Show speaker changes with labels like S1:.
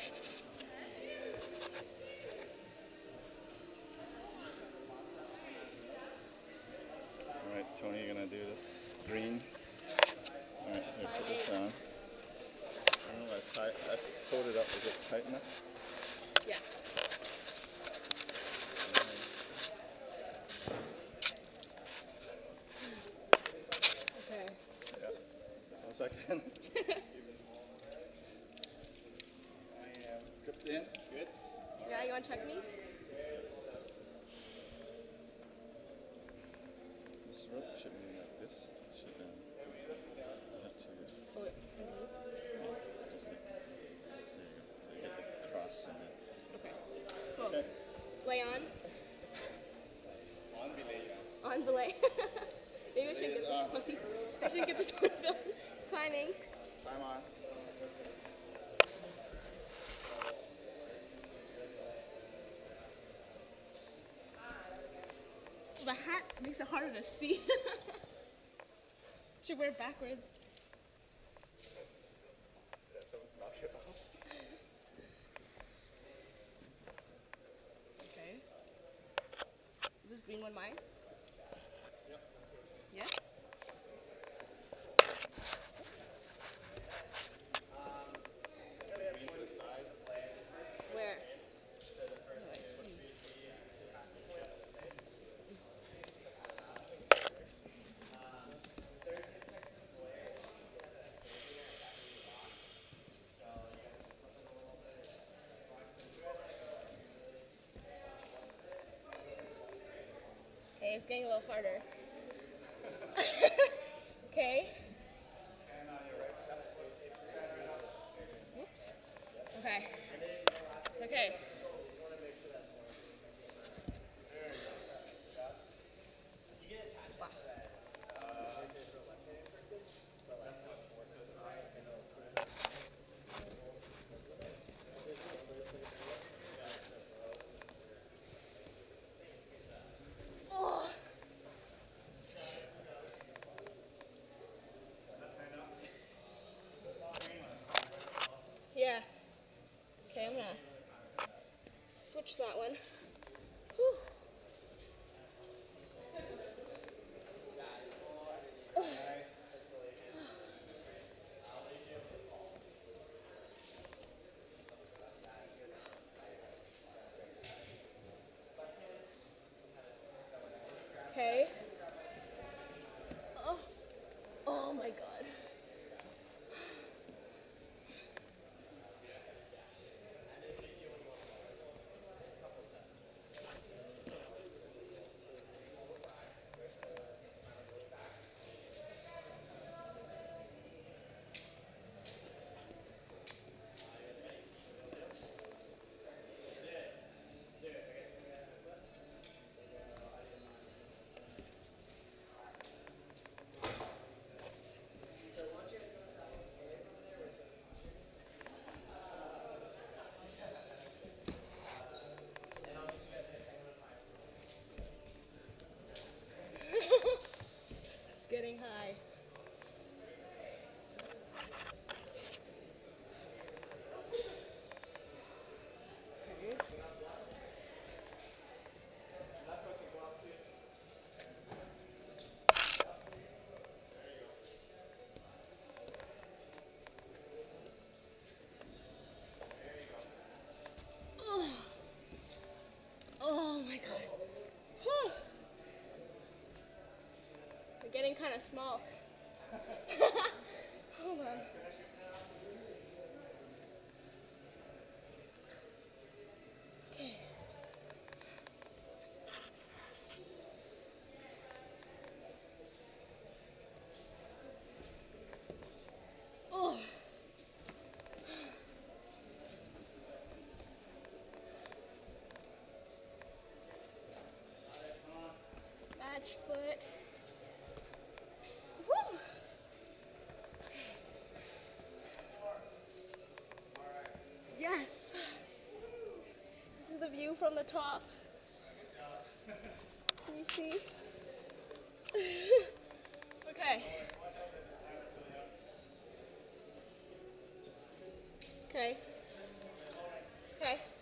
S1: Alright, Tony, you're gonna do this green. Alright, here, put this on. I don't know, I pulled it up. Is it tight enough?
S2: Yeah. Okay.
S1: Yeah. Just 1 second. I am dripped in. Good.
S2: Yeah, you want to check me?
S1: This rope shouldn't be like this. It should I have to
S2: Oh, wait.
S1: just like there you go. So you get the cross and then.
S2: Okay. Cool.
S1: Okay.
S2: Lay on.
S1: On belay.
S2: On belay. Maybe I should get this one. I should get this one filmed. Climbing.
S1: Climb on.
S2: The hat makes it harder to see. Should wear it backwards. Okay. Is this green one mine?
S1: Yep.
S2: Yeah? Where? Oh, I see. Okay, it's getting a little harder. Okay. Oops. Okay. Okay. Wow. Oh. Yeah. Okay, I'm gonna switch that one. Whew. Okay. Oh. Oh my god. It's getting high. Okay. Oh. Oh my god. Whew. They're getting kind of small. Hold on. Okay. Oh. Match foot. Woo. Yes. This is the view from the top. Can you see? Okay. Okay. Okay.